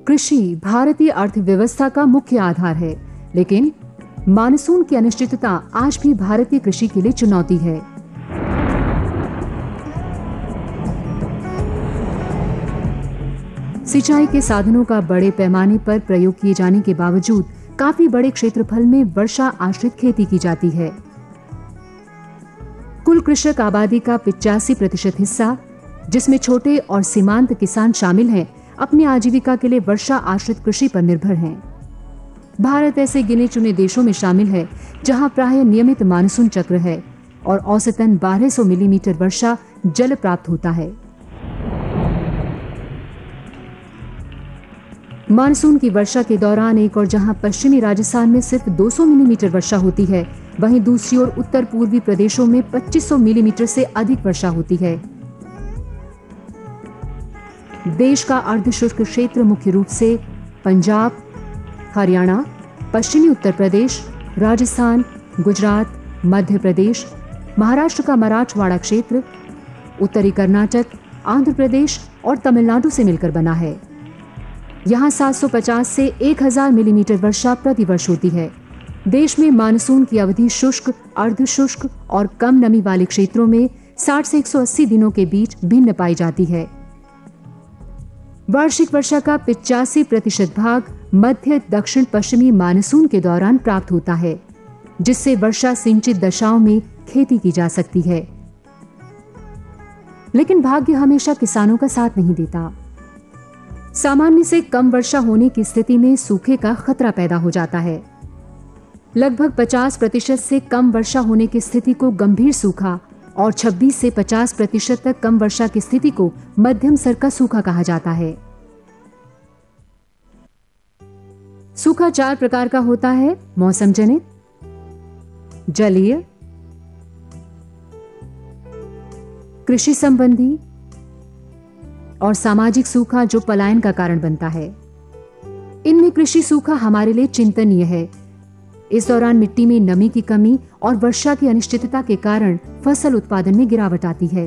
कृषि भारतीय अर्थव्यवस्था का मुख्य आधार है, लेकिन मानसून की अनिश्चितता आज भी भारतीय कृषि के लिए चुनौती है। सिंचाई के साधनों का बड़े पैमाने पर प्रयोग किए जाने के बावजूद काफी बड़े क्षेत्रफल में वर्षा आश्रित खेती की जाती है। कुल कृषक आबादी का 85% हिस्सा, जिसमें छोटे और सीमांत किसान शामिल हैं, अपनी आजीविका के लिए वर्षा आश्रित कृषि पर निर्भर हैं। भारत ऐसे गिने चुने देशों में शामिल है जहां प्रायः नियमित मानसून चक्र है और औसतन 1200 मिलीमीटर वर्षा जल प्राप्त होता है। मानसून की वर्षा के दौरान एक और जहां पश्चिमी राजस्थान में सिर्फ 200 मिलीमीटर वर्षा होती है, वहीं दूसरी ओर उत्तर पूर्वी प्रदेशों में 2500 मिलीमीटर से अधिक वर्षा होती है। देश का अर्धशुष्क क्षेत्र मुख्य रूप से पंजाब, हरियाणा, पश्चिमी उत्तर प्रदेश, राजस्थान, गुजरात, मध्य प्रदेश, महाराष्ट्र का मराठवाड़ा क्षेत्र, उत्तरी कर्नाटक, आंध्र प्रदेश और तमिलनाडु से मिलकर बना है। यहाँ 750 से 1000 मिलीमीटर वर्षा प्रतिवर्ष होती है। देश में मानसून की अवधि शुष्क, अर्धशुष्क और कम नमी वाले क्षेत्रों में 60 से 180 दिनों के बीच भिन्न पाई जाती है। वार्षिक वर्षा का 85% भाग मध्य दक्षिण पश्चिमी मानसून के दौरान प्राप्त होता है, जिससे वर्षा सिंचित दशाओं में खेती की जा सकती है। लेकिन भाग्य हमेशा किसानों का साथ नहीं देता। सामान्य से कम वर्षा होने की स्थिति में सूखे का खतरा पैदा हो जाता है। लगभग 50% से कम वर्षा होने की स्थिति को गंभीर सूखा और 26 से 50% तक कम वर्षा की स्थिति को मध्यम स्तर का सूखा कहा जाता है। सूखा 4 प्रकार का होता है: मौसम जनित, जलीय, कृषि संबंधी और सामाजिक सूखा जो पलायन का कारण बनता है। इनमें कृषि सूखा हमारे लिए चिंतनीय है। इस दौरान मिट्टी में नमी की कमी और वर्षा की अनिश्चितता के कारण फसल उत्पादन में गिरावट आती है।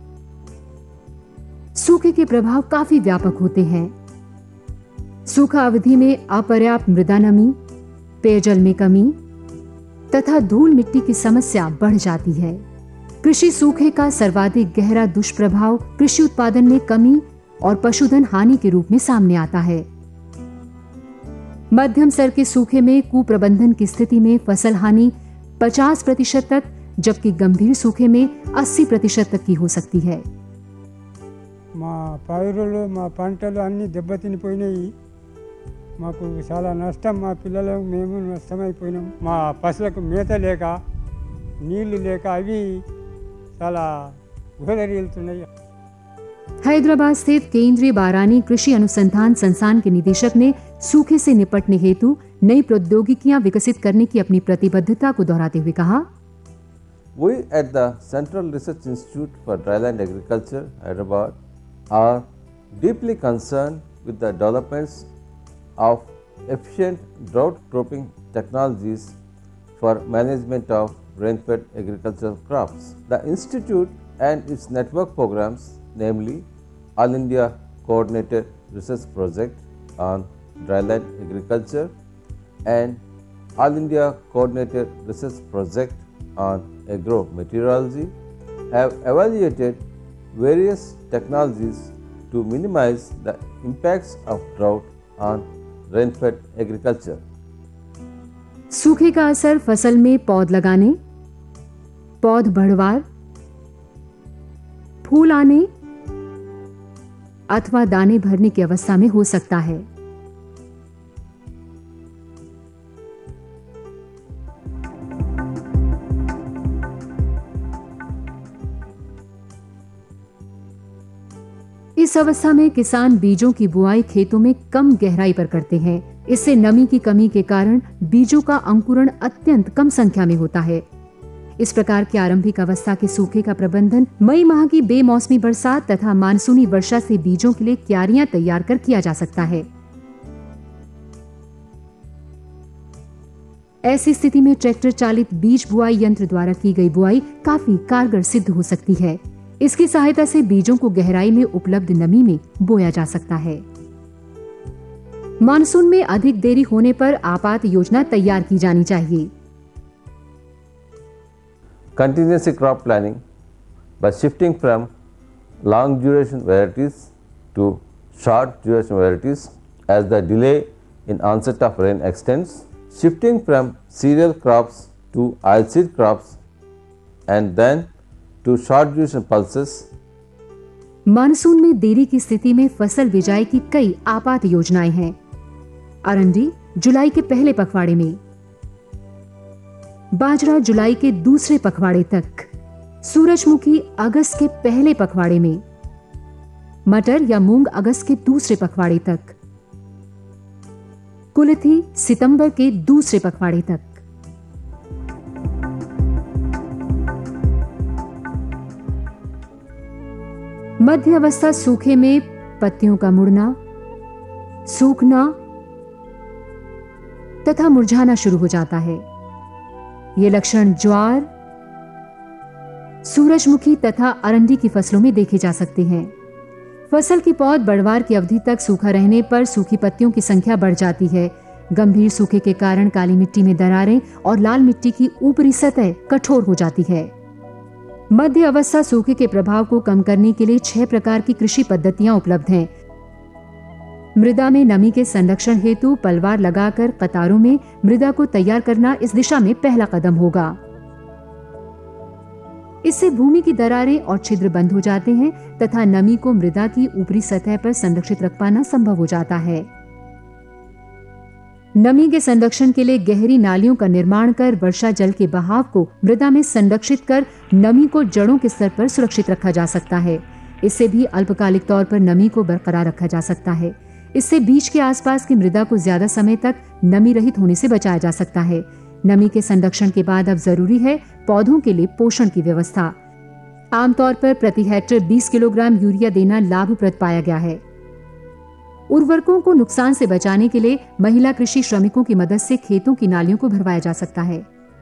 सूखे के प्रभाव काफी व्यापक होते हैं। सूखा अवधि में अपर्याप्त मृदा नमी, पेयजल में कमी तथा धूल मिट्टी की समस्या बढ़ जाती है। कृषि सूखे का सर्वाधिक गहरा दुष्प्रभाव कृषि उत्पादन में कमी और पशुधन हानि के रूप में सामने आता है। मध्यम स्तर के सूखे में कुप्रबंधन की स्थिति में फसल हानि 50% तक, जबकि गंभीर सूखे में 80% तक की हो सकती है। మా పైరులు మా పంటలు అన్ని దెబ్బతినిపోయినాయి। మాకు చాలా నష్టం, మా పిల్లలకు మేము నష్టమైపోయినాం। మా పశువులకు మేత లేక నీళ్లు లేక అవి చాలా ఘోరరీలుతున్నాయి। हैदराबाद स्थित केंद्रीय बारानी कृषि अनुसंधान संस्थान के निदेशक ने सूखे से निपटने हेतु नई प्रौद्योगिकियां विकसित करने की अपनी प्रतिबद्धता को दोहराते हुए कहा, We at the Central Research Institute for Dryland Agriculture, Hyderabad, are deeply concerned with the developments of efficient drought cropping technologies for management of rain-fed agricultural crops. The institute and its network programs, namely All India Coordinated Research Project on Dryland Agriculture and All India Coordinated Research Project on Agro-Meteorology, have evaluated various technologies to minimize the impacts of drought on rain-fed agriculture. सूखे का असर फसल में पौध लगाने, पौध बढ़वार, फूल आने अथवा दाने भरने की अवस्था में हो सकता है। इस अवस्था में किसान बीजों की बुआई खेतों में कम गहराई पर करते हैं। इससे नमी की कमी के कारण बीजों का अंकुरण अत्यंत कम संख्या में होता है। इस प्रकार की आरंभिक अवस्था के सूखे का प्रबंधन मई माह की बेमौसमी बरसात तथा मानसूनी वर्षा से बीजों के लिए क्यारियां तैयार कर किया जा सकता है। ऐसी स्थिति में ट्रैक्टर चालित बीज बुआई यंत्र द्वारा की गई बुआई काफी कारगर सिद्ध हो सकती है। इसकी सहायता से बीजों को गहराई में उपलब्ध नमी में बोया जा सकता है। मानसून में अधिक देरी होने पर आपात योजना तैयार की जानी चाहिए। Contingency crop planning by shifting from long duration varieties to short duration varieties as the delay in onset of rain extends, shifting from cereal crops to oilseed crops and then to short duration pulses. Monsoon में देरी की स्थिति में फसल बिजाई की कई आपात योजनाएं हैं। अरंडी जुलाई के पहले पखवाड़े में, बाजरा जुलाई के दूसरे पखवाड़े तक, सूरजमुखी अगस्त के पहले पखवाड़े में, मटर या मूंग अगस्त के दूसरे पखवाड़े तक, कुल्थी सितंबर के दूसरे पखवाड़े तक। मध्य अवस्था सूखे में पत्तियों का मुड़ना, सूखना तथा मुरझाना शुरू हो जाता है। ये लक्षण ज्वार, सूरजमुखी तथा अरंडी की फसलों में देखे जा सकते हैं। फसल की पौध बढ़वार की अवधि तक सूखा रहने पर सूखी पत्तियों की संख्या बढ़ जाती है। गंभीर सूखे के कारण काली मिट्टी में दरारें और लाल मिट्टी की ऊपरी सतह कठोर हो जाती है। मध्य अवस्था सूखे के प्रभाव को कम करने के लिए 6 प्रकार की कृषि पद्धतियां उपलब्ध हैं। मृदा में नमी के संरक्षण हेतु पलवार लगाकर कतारों में मृदा को तैयार करना इस दिशा में पहला कदम होगा। इससे भूमि की दरारें और छिद्र बंद हो जाते हैं तथा नमी को मृदा की ऊपरी सतह पर संरक्षित रख पाना संभव हो जाता है। नमी के संरक्षण के लिए गहरी नालियों का निर्माण कर वर्षा जल के बहाव को मृदा में संरक्षित कर नमी को जड़ों के स्तर पर सुरक्षित रखा जा सकता है। इससे भी अल्पकालिक तौर पर नमी को बरकरार रखा जा सकता है। इससे बीज के आसपास की मृदा को ज्यादा समय तक नमी रहित होने से बचाया जा सकता है। नमी के संरक्षण के बाद अब जरूरी है पौधों के लिए पोषण की व्यवस्था। आमतौर पर प्रति हेक्टेयर 20 किलोग्राम यूरिया देना लाभप्रद पाया गया है। उर्वरकों को नुकसान से बचाने के लिए महिला कृषि श्रमिकों की मदद से खेतों की नालियों को भरवाया जा सकता है।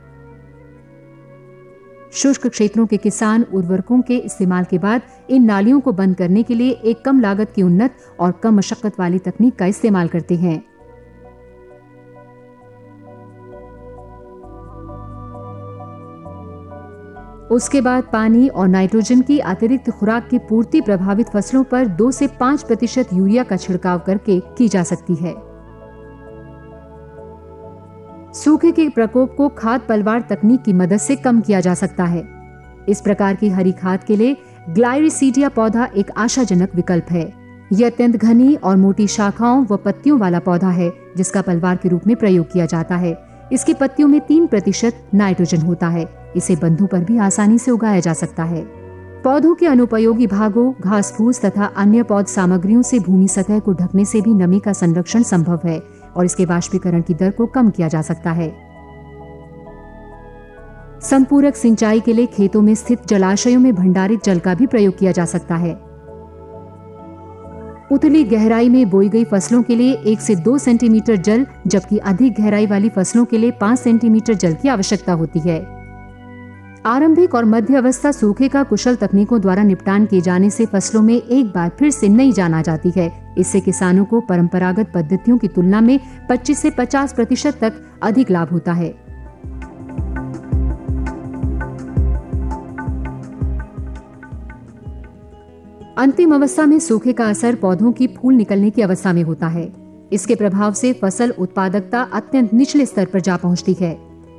शुष्क क्षेत्रों के किसान उर्वरकों के इस्तेमाल के बाद इन नालियों को बंद करने के लिए एक कम लागत की उन्नत और कम मशक्कत वाली तकनीक का इस्तेमाल करते हैं। उसके बाद पानी और नाइट्रोजन की अतिरिक्त खुराक की पूर्ति प्रभावित फसलों पर 2 से 5% यूरिया का छिड़काव करके की जा सकती है। सूखे के प्रकोप को खाद पलवार तकनीक की मदद से कम किया जा सकता है। इस प्रकार की हरी खाद के लिए ग्लाइरिसीडिया पौधा एक आशाजनक विकल्प है। यह अत्यंत घनी और मोटी शाखाओं व पत्तियों वाला पौधा है जिसका पलवार के रूप में प्रयोग किया जाता है। इसकी पत्तियों में 3% नाइट्रोजन होता है। इसे बंधों पर भी आसानी से उगाया जा सकता है। पौधों के अनुपयोगी भागों, घास फूस तथा अन्य पौध सामग्रियों से भूमि सतह को ढकने से भी नमी का संरक्षण संभव है और इसके वाष्पीकरण की दर को कम किया जा सकता है। संपूरक सिंचाई के लिए खेतों में स्थित जलाशयों में भंडारित जल का भी प्रयोग किया जा सकता है। उतली गहराई में बोई गई फसलों के लिए 1 से 2 सेंटीमीटर जल, जबकि अधिक गहराई वाली फसलों के लिए 5 सेंटीमीटर जल की आवश्यकता होती है। आरंभिक और मध्य अवस्था सूखे का कुशल तकनीकों द्वारा निपटान किए जाने से फसलों में एक बार फिर से नई जान आ जाती है। इससे किसानों को परंपरागत पद्धतियों की तुलना में 25 से 50% तक अधिक लाभ होता है। अंतिम अवस्था में सूखे का असर पौधों की फूल निकलने की अवस्था में होता है। इसके प्रभाव से फसल उत्पादकता अत्यंत निचले स्तर पर जा पहुंचती है।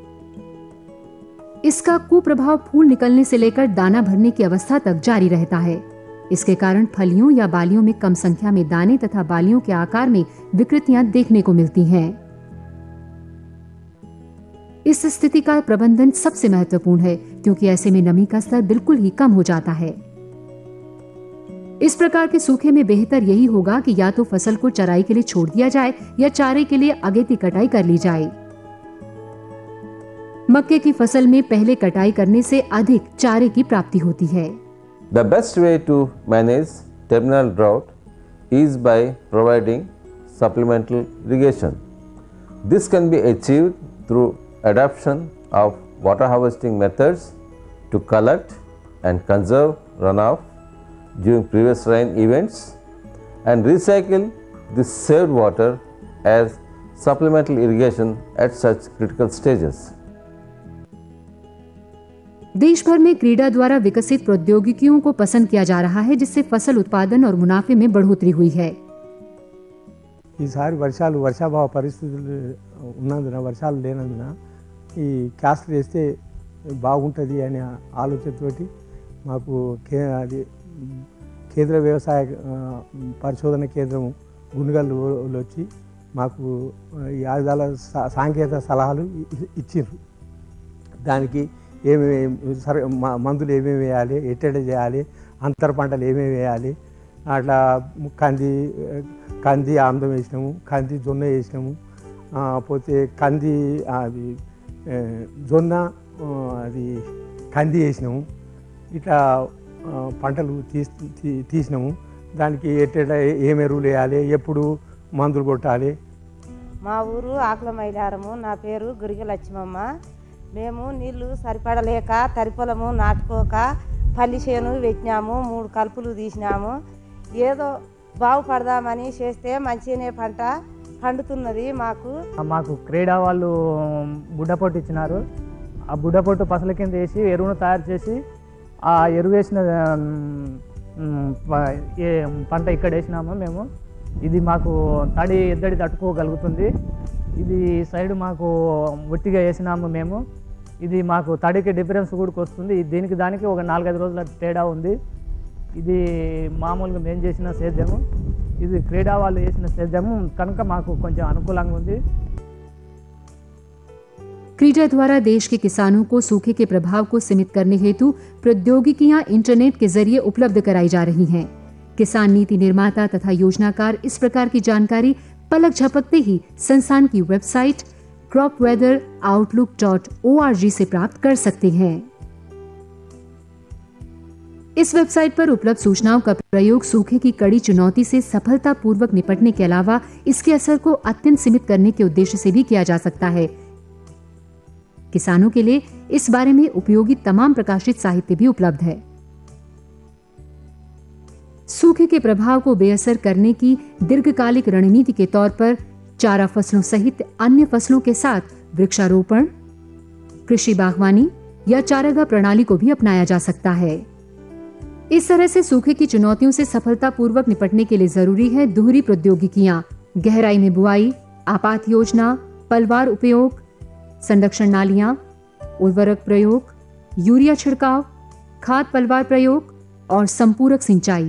इसका कुप्रभाव फूल निकलने से लेकर दाना भरने की अवस्था तक जारी रहता है। इसके कारण फलियों या बालियों में कम संख्या में दाने तथा बालियों के आकार में विकृतियां देखने को मिलती हैं। इस स्थिति का प्रबंधन सबसे महत्वपूर्ण है क्योंकि ऐसे में नमी का स्तर बिल्कुल ही कम हो जाता है। इस प्रकार के सूखे में बेहतर यही होगा कि या तो फसल को चराई के लिए छोड़ दिया जाए या चारे के लिए अगेती कटाई कर ली जाए। मक्के की फसल में पहले कटाई करने से अधिक चारे की प्राप्ति होती है। The best way to manage terminal drought is by providing supplemental irrigation. This can be achieved through adoption of water harvesting methods to collect and conserve runoff during previous rain events and recycle this saved water as supplemental irrigation at such critical stages. देश भर में क्रीडा द्वारा विकसित प्रौद्योगिकियों को पसंद किया जा रहा है, जिससे फसल उत्पादन और मुनाफे में बढ़ोतरी हुई है। ఈసారి వర్షాభావ పరిస్థితులు ఉన్నందున వర్షాలు లేనందున ఈ క్యాస్ట్ వేస్తే బాగుంటుంది అనే ఆలోచనతోటి మాకు అది కేంద్ర వ్యవసాయ పరిశోధన కేంద్రం గుండుగల్లు వచ్చి మాకు ఈ ఆయుధాల సాంకేతిక సలహాలు ఇచ్చిండ్రు. దానికి ఏమేమి మందులు ఏమేమి వేయాలి, ఎట్టెడ చేయాలి, అంతర పంటలు ఏమేమి వేయాలి, అట్లా కంది ఆముదం వేసినాము, కంది జొన్న వేసినాము, పోతే కంది అది జొన్న అది కంది వేసినాము. ఇట్లా పంటలు తీసినాము. దానికి ఎట్టెడ ఏం ఎరువులు వేయాలి, ఎప్పుడు మందులు కొట్టాలి. మా ఊరు ఆకుల మైలారము. నా పేరు గురిగ లక్ష్మమ్మ. మేము నీళ్లు సరిపడలేక తరిపొలము నాటుకోక పల్లి చేను పెట్టినాము, 3 కలుపులు తీసినాము. ఏదో బాగుపడదామని చేస్తే మంచిగానే పంట పండుతున్నది. మాకు క్రీడా వాళ్ళు బుడ్డపొట్టు ఇచ్చినారు. ఆ బుడ్డపొట్టు పసల కింద వేసి ఎరువును తయారు చేసి ఆ ఎరువు వేసిన పంట ఇక్కడ వేసినాము మేము. ఇది మాకు ఎద్దడి తట్టుకోగలుగుతుంది. ఇది సైడ్ మాకు ఒట్టిగా వేసినాము మేము. ఇది మాకు తడికి డిఫరెన్స్ కూడా వస్తుంది. దీనికి దానికి ఒక 4-5 రోజుల తేడా ఉంది. ఇది మామూలుగా మేము చేసిన సేద్యము, ఇది క్రీడా వాళ్ళు వేసిన సేద్యము కనుక మాకు కొంచెం అనుకూలంగా ఉంది. क्रीडा द्वारा देश के किसानों को सूखे के प्रभाव को सीमित करने हेतु प्रौद्योगिकियां इंटरनेट के जरिए उपलब्ध कराई जा रही हैं। किसान नीति निर्माता तथा योजनाकार इस प्रकार की जानकारी पलक झपकते ही संस्थान की वेबसाइट cropweatheroutlook.org से प्राप्त कर सकते हैं। इस वेबसाइट पर उपलब्ध सूचनाओं का प्रयोग सूखे की कड़ी चुनौती से सफलतापूर्वक निपटने के अलावा इसके असर को अत्यंत सीमित करने के उद्देश्य से भी किया जा सकता है। किसानों के लिए इस बारे में उपयोगी तमाम प्रकाशित साहित्य भी उपलब्ध है। सूखे के प्रभाव को बेअसर करने की दीर्घकालिक रणनीति के तौर पर चारा फसलों सहित अन्य फसलों के साथ वृक्षारोपण, कृषि बागवानी या चारागाह प्रणाली को भी अपनाया जा सकता है। इस तरह से सूखे की चुनौतियों से सफलतापूर्वक निपटने के लिए जरूरी है दोहरी प्रौद्योगिकियां, गहराई में बुआई, आपात योजना, पलवार उपयोग, संरक्षण नालियां, उर्वरक प्रयोग, यूरिया छिड़काव, खाद पलवार प्रयोग और संपूरक सिंचाई।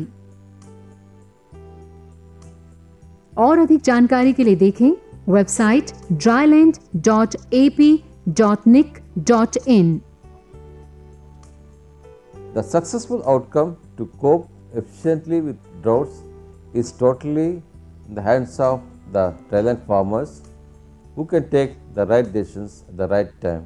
और अधिक जानकारी के लिए देखें website dryland.ap.nic.in। The successful outcome to cope efficiently with droughts is totally in the hands of the dryland farmers, who can take the right decisions at the right time.